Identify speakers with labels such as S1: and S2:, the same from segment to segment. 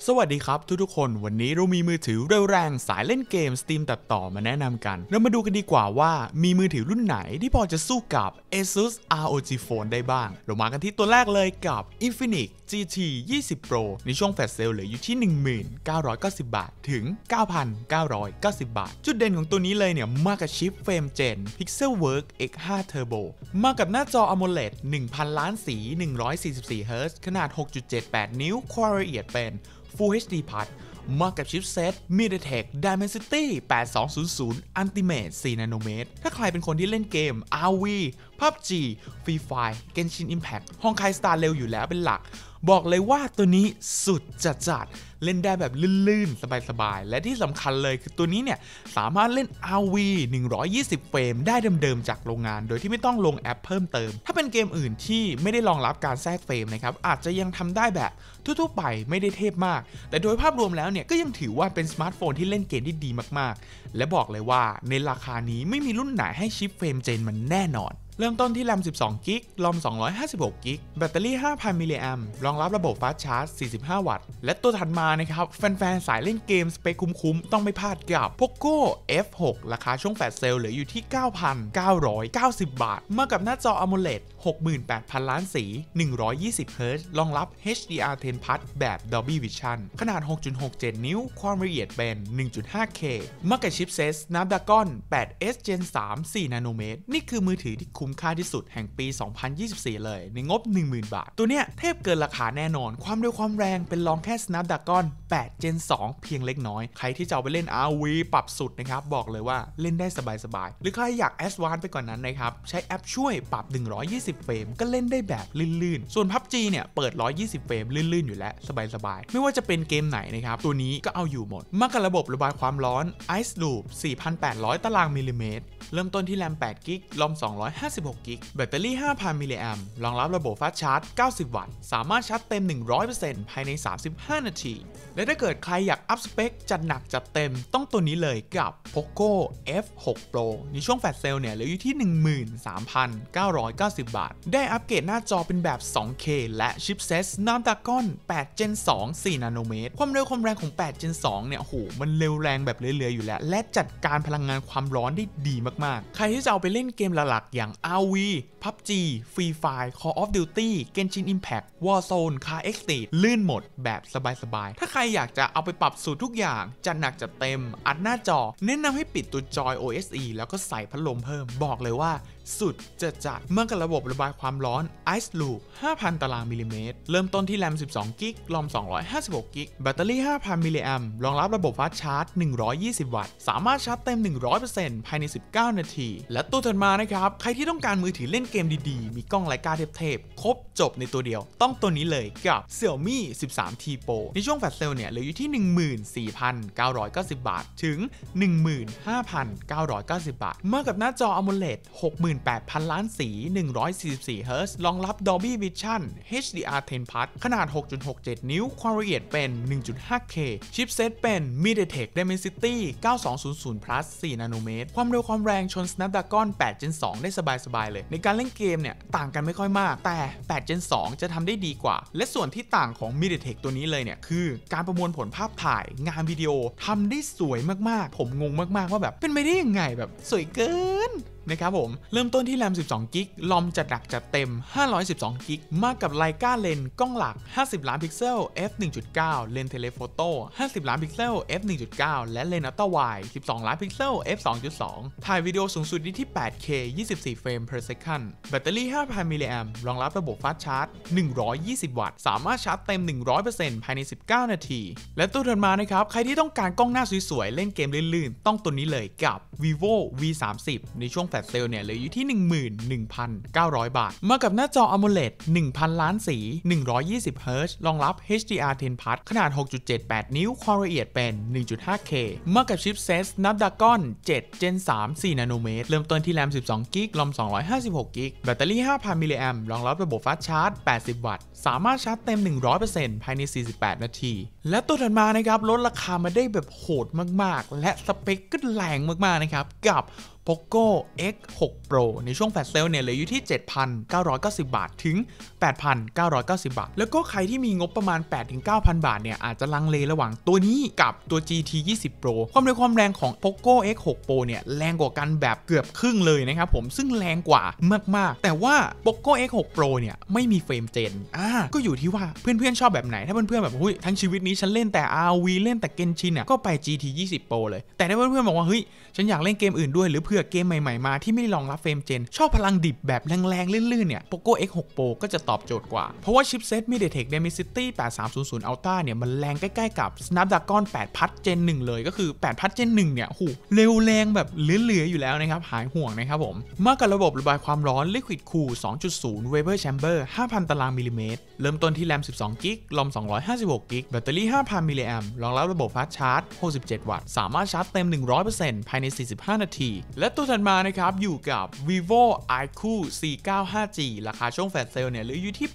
S1: สวัสดีครับทุกๆคนวันนี้เรามีมือถือเร็วแรงสายเล่นเกม Steam ตัดต่อมาแนะนำกันเรามาดูกันดีกว่าว่ามีมือถือรุ่นไหนที่พอจะสู้กับ ASUS ROG Phone ได้บ้างเรามากันที่ตัวแรกเลยกับ Infinix GT 20 Pro ในช่วงแฟลชเซลเหลืออยู่ที่ 1990 บาทถึง 9,990 บาทจุดเด่นของตัวนี้เลยเนี่ยมากับชิปเฟรมเจน Pixelwork X5 Turbo มากับหน้าจอ AMOLED 1000 ล้านสี 144 Hz ขนาด 6.78 นิ้วความละเอียดเป็นFull HD Plus มากับชิปเซต MediaTek Dimensity 8200 Ultimate 4 นาโนเมตรถ้าใครเป็นคนที่เล่นเกม RV PUBG Free Fire Genshin Impact ฮองไคสตาร์เร็วอยู่แล้วเป็นหลักบอกเลยว่าตัวนี้สุดจัดเล่นได้แบบลื่นๆสบายๆและที่สำคัญเลยคือตัวนี้เนี่ยสามารถเล่น RV 120 เฟรมได้เดิมๆจากโรงงานโดยที่ไม่ต้องลงแอปเพิ่มเติมถ้าเป็นเกมอื่นที่ไม่ได้รองรับการแทรกเฟรมนะครับอาจจะยังทำได้แบบทั่วๆไปไม่ได้เทพมากแต่โดยภาพรวมแล้วเนี่ยก็ยังถือว่าเป็นสมาร์ทโฟนที่เล่นเกมที่ดีมากๆและบอกเลยว่าในราคานี้ไม่มีรุ่นไหนให้ชิปเฟรมเจนมันแน่นอนเริ่มต้นที่แรม 12 กิก รอม 256 กิก แบตเตอรี่ 5,000 มิลลิแอมป์รองรับระบบฟาสต์ชาร์จ 45 วัตต์ และตัวถัดมานะครับ แฟนๆ สายเล่นเกมสเปคคุ้มๆ ต้องไม่พลาดกับ Poco F6 ราคาช่วงแฟลชเซลเหลืออยู่ที่ 9,990 บาท มากับหน้าจอ AMOLED 68,000 ล้านสี 120 Hz รองรับ HDR10 Plus แบบ Dolby Vision ขนาด 6.67 นิ้วความละเอียดเป็น 1.5K มากับชิปเซต Snapdragon 8S Gen 3 4 นาโนเมตรนี่คือมือถือที่คุ้มค่าที่สุดแห่งปี 2024 เลยในงบ 10,000 บาทตัวเนี้ยเทพเกินราคาแน่นอนความเร็วความแรงเป็นรองแค่ Snapdragon 8 Gen 2 เพียงเล็กน้อยใครที่จะเอาไปเล่น RV ปรับสุดนะครับบอกเลยว่าเล่นได้สบายๆหรือใครอยาก Advance ไปกว่านนั้นนะครับใช้แอปช่วยปรับ 120 เฟรมก็เล่นได้แบบลื่นๆส่วน PUBG เนี่ยเปิด 120 เฟรมลื่นๆอยู่แล้วสบายๆไม่ว่าจะเป็นเกมไหนนะครับตัวนี้ก็เอาอยู่หมดมากับระบบระบายความร้อน Ice Loop 4,800 ตารางมิลลิเมตรเริ่มต้นที่แรม 8 กิก รอม 256 กิก แบตเตอรี่ 5,000 มิลลิแอมป์รองรับระบบฟาสต์ชาร์จ 90 วัตต์ สามารถชาร์จเต็ม 100% ภายใน 35 นาที และถ้าเกิดใครอยากอัพสเปคจัดหนักจัดเต็มต้องตัวนี้เลยกับ Poco F6 Pro ในช่วงแฟลชเซลเนี่ยเหลืออยู่ที่ 13,990 บาท ได้อัปเกรดหน้าจอเป็นแบบ 2K และชิปเซต Snapdragon 8 Gen 2 4 นาโนเมตรความเร็วความแรงของ 8 Gen 2 เนี่ยโหมันเร็วแรงแบบเรื่อยๆอยู่แล้วและจัดการพลังงานความร้อนได้ดีมากๆใครที่จะเอาไปเล่นเกมหลักๆอย่าง RV PUBG Free Fire Call of Duty Genshin Impact Warzone Car Extreme ลื่นหมดแบบสบายๆถ้าใครอยากจะเอาไปปรับสูตรทุกอย่างจัดหนักจัดเต็มอัดหน้าจอแนะนำให้ปิดตัวจอย OSE แล้วก็ใส่พัดลมเพิ่มบอกเลยว่าสุดจัดเมื่อกับระบบระบายความร้อน Ice Loop 5,000 ตารางมิลลิเมตรเริ่มต้นที่แรม 12 กิก รอม 256 กิก แบตเตอรี่ 5,000 มิลลิแอมป์รองรับระบบฟาสต์ชาร์จ 120 วัตต์ สามารถชาร์จเต็ม 100% ภายใน 19 นาที และตัวถัดมานะครับใครที่ต้องการมือถือเล่นเกมดีๆมีกล้องไลกาเทพๆครบจบในตัวเดียวต้องตัวนี้เลยกับ Xiaomi 13T Pro ในช่วงแฟลชเซลเนี่ยเหลืออยู่ที่ 14,990 บาทถึง 15,990 บาทมากับหน้าจอ AMOLED 68,000 ล้านสี 144 Hz รองรับ Dolby Vision HDR10 Plus ขนาด 6.67 นิ้วความละเอียดเป็น 1.5K ชิปเซตเป็น MediaTek Dimensity 9200 Plus 4 นาโนเมตรความเร็วความแรงชน Snapdragon 8 Gen 2 ได้สบายๆเลยในการเล่นเกมเนี่ยต่างกันไม่ค่อยมากแต่8 Gen 2 จะทำได้ดีกว่าและส่วนที่ต่างของ MediaTek ตัวนี้เลยเนี่ยคือการประมวลผลภาพถ่ายงานวิดีโอทำได้สวยมากๆผมงงมากๆว่าแบบเป็นไปได้ยังไงแบบสวยเกินนะครับผมเริ่มต้นที่แรม 12 กิก รอมจัดหนักจัดเต็ม 512 กิก มากับไลกาเลนกล้องหลัก 50 ล้านพิกเซล f 1.9 เลนส์เทเลโฟโต้ 50 ล้านพิกเซล f 1.9 และเลนส์อัลตร้าไวด์ 12 ล้านพิกเซล f 2.2 ถ่ายวิดีโอสูงสุดได้ที่ 8K 24 เฟรม per second แบตเตอรี่ 5,000 มิลลิแอมป์รองรับระบบฟาสต์ชาร์จ 120 วัตต์ สามารถชาร์จเต็ม 100% ภายใน 19 นาที และตัวถัดมานะครับใครที่ต้องการกล้องหน้าสวยๆเล่นเกมลื่นๆต้องตัวนี้เลยกับ Vivo V30 ในช่วงแฟลชเซลเนี่ยเหลืออยู่ที่ 11,900 บาทมากับหน้าจอ AMOLED 1,000 ล้านสี 120 Hz รองรับ HDR10 Plus ขนาด 6.78 นิ้วความละเอียดเป็น 1.5K มากับชิปเซต Snapdragon 7 Gen 3 4 นาโนเมตรเริ่มต้นที่แรม 12 กิก รอม 256 กิก แบตเตอรี่ 5,000 มิลลิแอมป์รองรับระบบฟาสต์ชาร์จ 80 วัตต์ สามารถชาร์จเต็ม 100% ภายใน 48 นาทีและตัวถัดมานะครับลดราคามาได้แบบโหดมากๆและสเปคก็แรงมากๆนะครับกับ Poco X6 Pro ในช่วงแฟลชเซลเนี่ยเหลืออยู่ที่ 7,990 บาทถึง 8,990 บาทแล้วก็ใครที่มีงบประมาณ 8-9,000 บาทเนี่ยอาจจะลังเลระหว่างตัวนี้กับตัว GT 20 Pro ความเร็วความแรงของ Poco X6 Pro เนี่ยแรงกว่ากันแบบเกือบครึ่งเลยนะครับผมซึ่งแรงกว่ามากๆแต่ว่า Poco X6 Pro เนี่ยไม่มีเฟรมเจนก็อยู่ที่ว่าเพื่อนๆชอบแบบไหนถ้าเพื่อนๆแบบทั้งชีวิตนี้ฉันเล่นแต่ RV เล่นแต่ Genshin เนี่ยก็ไป GT 20 Pro เลยแต่ถ้าเพื่อนๆบอกว่าฉันอยากเล่นเกมอื่นด้วยหรือเผื่อเกมใหม่ๆมาที่ไม่รองรับเฟรมเจนชอบพลังดิบแบบแรงๆลื่นๆเนี่ย Poco X6 Pro ก็จะตอบโจทย์กว่าเพราะว่าชิปเซต MediaTek Dimensity 8300 Ultra เนี่ยมันแรงใกล้ๆกับ Snapdragon 8 Plus Gen 1เลยก็คือ8 Plus Gen 1เนี่ยเร็วแรงแบบเหลือๆอยู่แล้วนะครับหายห่วงนะครับผมมากับระบบระบายความร้อน Liquid Cool 2.0 Vapor Chamber 5,000 ตารางมิลลิเมตรเริ่มต้นที่แรม12 GB รอม256 GB แบตเตอรี่ 5,000 มิลลิแอมป์รองรับระบบฟาสต์ชาร์จ67 วัตต์สามารถชาร์จเต็ม 100% ภายใน45 นาทีและตัวถัดมานะครับอยู่กับ Vivo iQ C9 5G ราคาช่วงแฟลชเซลเนี่ยเหลืออยู่ที่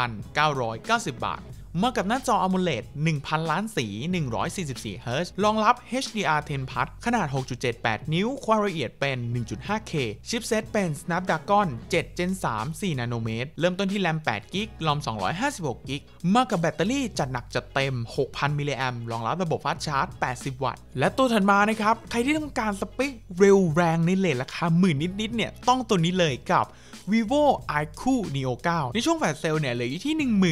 S1: 8,990 บาทมากับหน้าจอ AMOLED 1,000 ล้านสี 144 Hz รองรับ HDR10 Plus ขนาด 6.78 นิ้วความละเอียดเป็น 1.5K ชิปเซตเป็น Snapdragon 7 Gen 3 4 นาโนเมตรเริ่มต้นที่แรม8 GB รอม256 GB มากับแบตเตอรี่จัดหนักจัดเต็ม 6,000 มิลลิแอมป์รองรับระบบฟาสต์ชาร์จ80 วัตต์และตัวถัดมานะครับใครที่ต้องการสเปคเร็วแรงในเรทราคาหมื่นนิดๆเนี่ยต้องตัวนี้เลยกับ Vivo iQ Neo 9 ในช่วงแฟลชเซลเนี่ยเหลืออยู่ที่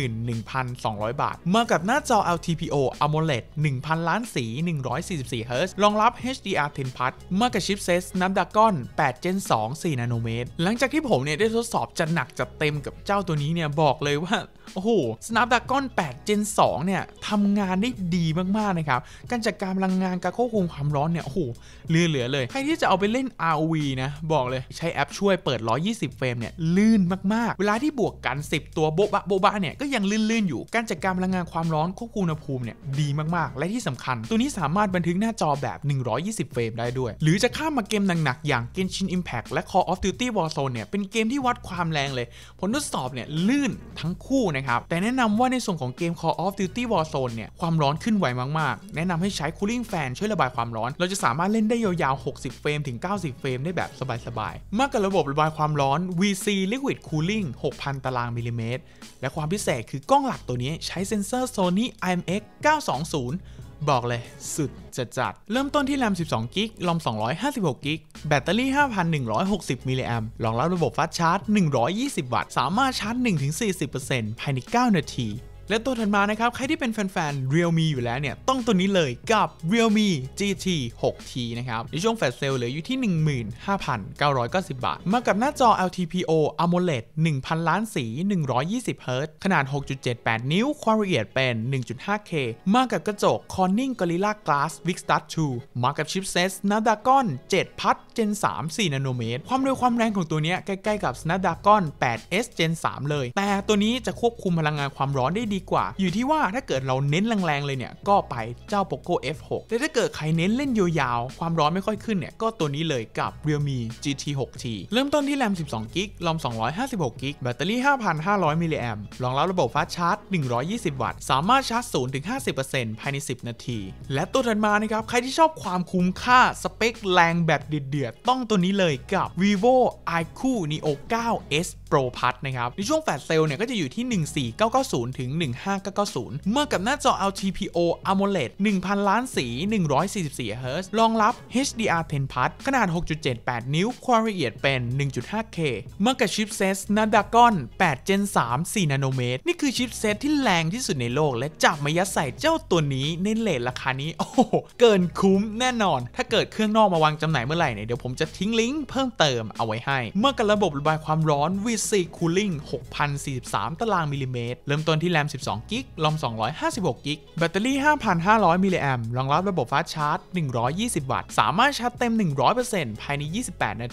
S1: 11,200 บาทมากับหน้าจอ LTPO AMOLED 1,000 ล้านสี 144 Hz รองรับ HDR10 Plus มากับชิปเซต Snapdragon 8 Gen 2 4 นาโนเมตรหลังจากที่ผมเนี่ยได้ทดสอบจัดหนักจัดเต็มกับเจ้าตัวนี้เนี่ยบอกเลยว่าSnapdragon 8 Gen 2 เนี่ยทำงานได้ดีมากๆนะครับการจัดการพลังงานการควบคุมความร้อนเนี่ยเหลือเลยใครที่จะเอาไปเล่น ROV นะบอกเลยใช้แอปช่วยเปิด120 เฟรมเนี่ยลื่นมากๆเวลาที่บวกกัน10ตัวโบ๊ะเนี่ยก็ยังลื่นอยู่การจัดการพลังงานความร้อนควบคุมอุณหภูมิเนี่ยดีมากๆและที่สำคัญตัวนี้สามารถบันทึกหน้าจอแบบ120 เฟรมได้ด้วยหรือจะข้ามมาเกมหนักๆอย่าง Genshin Impact และ Call of Duty Warzone เนี่ยเป็นเกมที่วัดความแรงเลยผลทดสอบเนี่ยลื่นทั้งคู่นะครับแต่แนะนำว่าในส่วนของเกม Call of Duty Warzone เนี่ยความร้อนขึ้นไวมากๆแนะนำให้ใช้ Cooling Fan ช่วยระบายความร้อนเราจะสามารถเล่นได้ยาวๆ60 เฟรมถึง90 เฟรมได้แบบสบายๆมากกับระบบระบายความร้อน VC Liquid Cooling 6,000 ตารางมิลลิเมตรและความพิเศษคือกล้องหลักตัวนี้ใช้เซ็นเซอร์ Sony IMX 920บอกเลยสุดจัดเริ่มต้นที่แรม12 GB รอม256 GB แบตเตอรี่ 5,160 มิลลิแอมป์รองรับระบบฟาสต์ชาร์จ120 วัตต์สามารถชาร์จ 1-40% ภายใน 9 นาทีและตัวถัดมานะครับใครที่เป็นแฟนๆ Realme อยู่แล้วเนี่ยต้องตัวนี้เลยกับ Realme GT 6T นะครับในช่วงแฟลชเซลเหลืออยู่ที่ 15,990 บาทมากับหน้าจอ LTPO AMOLED 1,000 ล้านสี 120 Hz ขนาด 6.78 นิ้วความละเอียดเป็น 1.5K มากับกระจก Corning Gorilla Glass Victus 2มากับชิปเซต Snapdragon 7 Plus Gen 3 4 นาโนเมตรความเร็วความแรงของตัวนี้ใกล้ๆกับ Snapdragon 8S Gen 3 เลยแต่ตัวนี้จะควบคุมพลังงานความร้อนได้ดีกว่าอยู่ที่ว่าถ้าเกิดเราเน้นแรงๆเลยเนี่ยก็ไปเจ้า Poco F6 แต่ถ้าเกิดใครเน้นเล่นยาวๆความร้อนไม่ค่อยขึ้นเนี่ยก็ตัวนี้เลยกับ Realme GT 6T เริ่มต้นที่แรม12 GB รอม256 GB แบตเตอรี่ 5,500 มิลลิแอมป์รองรับระบบฟาสต์ชาร์จ120 วัตต์สามารถชาร์จ 0-50% ภายใน10 นาทีและตัวถัดมานะครับใครที่ชอบความคุ้มค่าสเปคแรงแบบเดือดๆต้องตัวนี้เลยกับ Vivo iQ Neo 9S Pro Plus นะครับในช่วงแฟลชเซลเนี่ยก็จะอยู่ที่ 14,990 ถึง 15,990 เมื่อกับหน้าจอ LTPO AMOLED 1,000 ล้านสี 144 Hz รองรับ HDR10 Plus ขนาด 6.78 นิ้วความละเอียดเป็น 1.5K เมื่อกับชิปเซต Snapdragon 8 Gen 3 4 นาโนเมตรนี่คือชิปเซตที่แรงที่สุดในโลกและจับมายัดใส่เจ้าตัวนี้ในเรทราคานี้โอ้โหเกินคุ้มแน่นอนถ้าเกิดเครื่องนอกมาวางจำหน่ายเมื่อไหร่เนี่ยเดี๋ยวผมจะทิ้งลิงก์เพิ่มเติมเอาไว้ให้เมื่อกับระบบระบายความร้อน VC Cooling 6,043 ตารางมิลลิเมตรเริ่มต้นที่แรม12 GB รอม256 GB แบตเตอรี่ 5,500 มิลลิแอมป์รองรับระบบฟาสต์ชาร์จ120 วัตต์สามารถชาร์จเต็ม 100% ภายใน28 นาที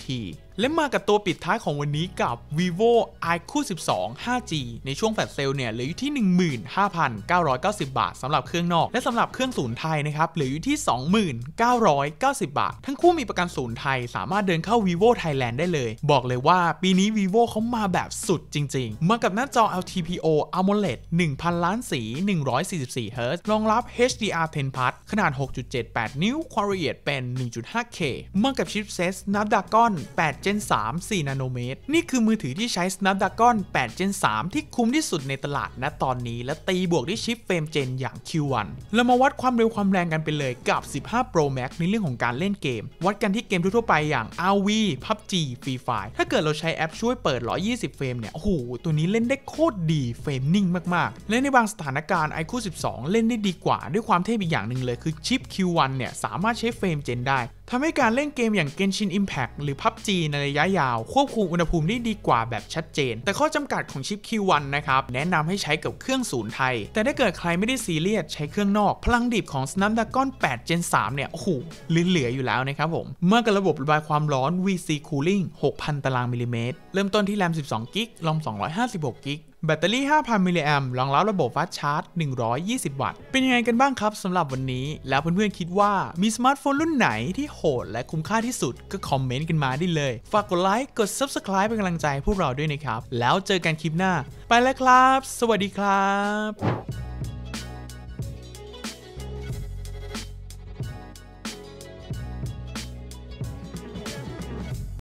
S1: และมากับตัวปิดท้ายของวันนี้กับ vivo iQOO 12 5G ในช่วงแฟลชเซลเนี่ยเหลืออยู่ที่ 15,990 บาทสำหรับเครื่องนอกและสำหรับเครื่องศูนย์ไทยนะครับเหลืออยู่ที่ 2990 บาททั้งคู่มีประกันศูนย์ไทยสามารถเดินเข้า vivo Thailand ได้เลยบอกเลยว่าปีนี้ vivo เขามาแบบสุดจริงๆมากับหน้าจอ LTPO AMOLED 1000 ล้านสี 144 Hz รองรับ HDR10 Plus ขนาด 6.78 นิ้วความละเอียดเป็น 1.5K มากับชิปเซต Snapdragon 8 Gen 3 4 นาโนเมตรนี่คือมือถือที่ใช้ Snapdragon 8 Gen 3 ที่คุ้มที่สุดในตลาดณตอนนี้และตีบวกด้วยชิปเฟรมเจนอย่าง Q1 เรามาวัดความเร็วความแรงกันไปเลยกับ 15 Pro Max ในเรื่องของการเล่นเกมวัดกันที่เกมทั่วไปอย่าง RV PUBG Free Fire ถ้าเกิดเราใช้แอปช่วยเปิด120เฟรมเนี่ยโอ้โหตัวนี้เล่นได้โคตรดีเฟรมนิ่งมากๆและในบางสถานการณ์ iQOO 12 เล่นได้ดีกว่าด้วยความเทพอีกอย่างหนึ่งเลยคือชิป Q1 เนี่ยสามารถใช้เฟรมเจนได้ทำให้การเล่นเกมอย่าง Genshin Impact หรือ PUBG ในระยะยาวควบคุมอุณหภูมิได้ดีกว่าแบบชัดเจนแต่ข้อจำกัดของชิป Q1 นะครับแนะนำให้ใช้กับเครื่องศูนย์ไทยแต่ถ้าเกิดใครไม่ได้ซีเรียสใช้เครื่องนอกพลังดิบของ Snapdragon 8 Gen 3 เนี่ยโอ้โหเหลืออยู่แล้วนะครับผมเมื่อกับระบบระบายความร้อน VC Cooling 6,000 ตารางมิลลิเมตรเริ่มต้นที่ RAM 12 กิก ROM 256 กิกแบตเตอรี่ 5,000 มิลลิแอมป์รองรับระบบฟาสต์ชาร์จ 120 วัตต์เป็นยังไงกันบ้างครับสำหรับวันนี้แล้วเพื่อนๆคิดว่ามีสมาร์ทโฟนรุ่นไหนที่โหดและคุ้มค่าที่สุดก็คอมเมนต์กันมาได้เลยฝากกดไลค์กด Subscribe เป็นกำลังใจพวกเราด้วยนะครับแล้วเจอกันคลิปหน้าไปแล้วครับสวัสดีครับ